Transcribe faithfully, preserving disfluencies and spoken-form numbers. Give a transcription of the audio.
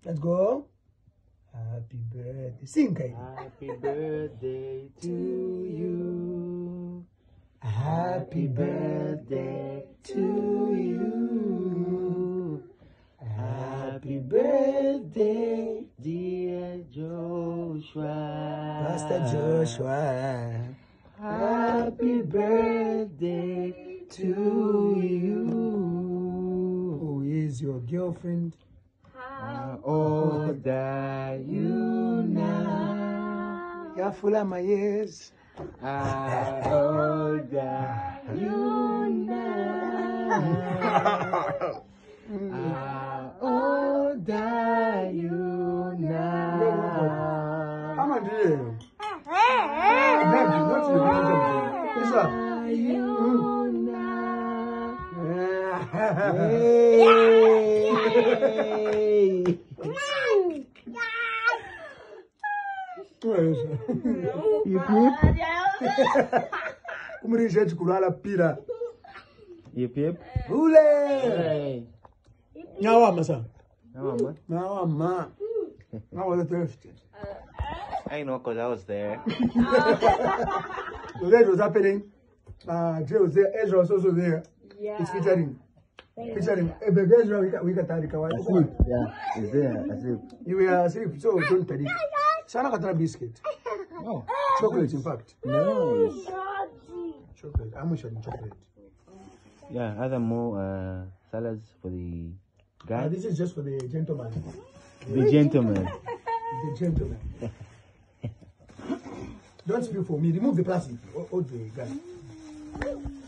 Let's go. Happy birthday. Sing, Kai. Happy birthday to you. Happy birthday to you. Happy birthday, dear Joshua. Pastor Joshua. Happy birthday to you. Who is your girlfriend? How old are you now? You're full of my ears. How old are you now? How old are you now? How much is it? Baby, what's your name? What's up? You now. Hey! You peep? Como diz gente curada pira? You peep? Ule! Hey. Now what, masa? Now what? Now what, ma? Now what the thirst? I know, cause I was there. So that was happening. Uh, Jay was there. Ezra was also there. Yeah. It's featuring. Featuring. Eh, but Ezra, we can we can tarika wa. Asleep. Yeah, it's there. Asleep. You were asleep, so don't tell it. Sana katana biscuit. Oh. Chocolate, in fact. Nice. Chocolate. How much are the chocolate? Yeah, other more uh, salads for the Uh, guy. this is just for the gentleman. The gentleman. The gentleman. Don't speak for me. Remove the plastic. Hold the guy.